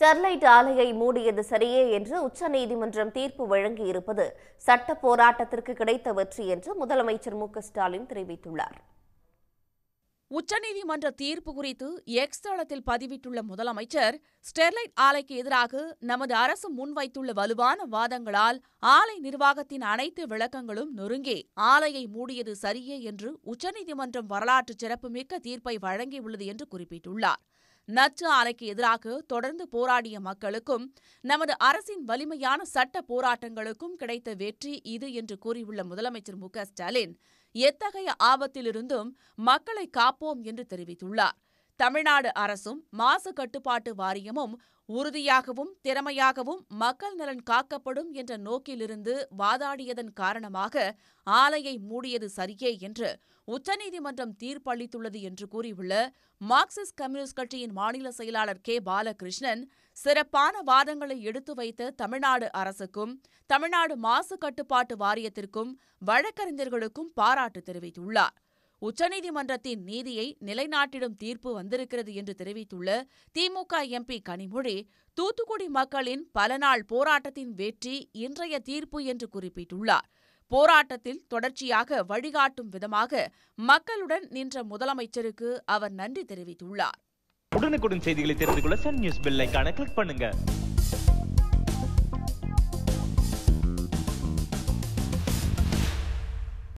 Sterlite ஆலையை மூடியது சரியே என்று உச்சநீதிமன்றம் தீர்ப்பு வழங்கியிருப்பது சட்ட போராட்டத்திற்கு கிடைத்த வெற்றி என்று முதலமைச்சர் மு.க.ஸ்டாலின் தெரிவித்துள்ளார். உச்சநீதிமன்ற தீர்ப்பு குறித்து எக்ஸ் தளத்தில் பதிவிட்டுள்ள முதலமைச்சர், ஸ்டெர்லைட் ஆலைக்கு எதிராக நமது அரசு முன்வைத்துள்ள வலுவான வாதங்களால் ஆலை நிர்வாகத்தின் அனைத்து விளக்கங்களும் நொறுங்கே ஆலையை மூடியது சரியே என்று உச்சநீதிமன்றம் வரலாற்று சிறப்புமிக்க தீர்ப்பை வழங்கியுள்ளது என்று குறிப்பிட்டுள்ளார். நச்சு ஆலைக்கு எதிராக தொடர்ந்து போராடிய மக்களுக்கும் நமது அரசின் வலிமையான சட்ட போராட்டங்களுக்கும் கிடைத்த வெற்றி இது என்று கூறியுள்ள முதலமைச்சர் மு.க.ஸ்டாலின், எத்தகைய ஆபத்திலிருந்தும் மக்களை காப்போம் என்று தெரிவித்துள்ளார். தமிழ்நாடு அரசும் மாசு கட்டுப்பாட்டு வாரியமும் உறுதியாகவும் திறமையாகவும் மக்கள் நலன் காக்கப்படும் என்ற நோக்கிலிருந்து வாதாடியதன் காரணமாக ஆலையை மூடியது சரியே என்று உச்சநீதிமன்றம் தீர்ப்பளித்துள்ளது என்று கூறியுள்ள மார்க்சிஸ்ட் கம்யூனிஸ்ட் கட்சியின் மாநில செயலாளர் கே. பாலகிருஷ்ணன், சிறப்பான வாதங்களை எடுத்து வைத்த தமிழ்நாடு அரசுக்கும் தமிழ்நாடு மாசு கட்டுப்பாட்டு வாரியத்திற்கும் வழக்கறிஞர்களுக்கும் பாராட்டு தெரிவித்துள்ளார். உச்சநீதிமன்றத்தின் நீதியை நிலைநாட்டிடும் தீர்ப்பு வந்திருக்கிறது என்று தெரிவித்துள்ள திமுக எம்பி கனிமொழி, தூத்துக்குடி மக்களின் பல நாள் போராட்டத்தின் வெற்றி இன்றைய தீர்ப்பு என்று குறிப்பிட்டுள்ளார். போராட்டத்தில் தொடர்ச்சியாக வழிகாட்டும் விதமாக மக்களுடன் நின்ற முதலமைச்சருக்கு அவர் நன்றி தெரிவித்துள்ளார். உடனுக்குடன் செய்திகளை தெரிந்து கொள்ள சன் நியூஸ் பெல் ஐகானை கிளிக் பண்ணுங்க.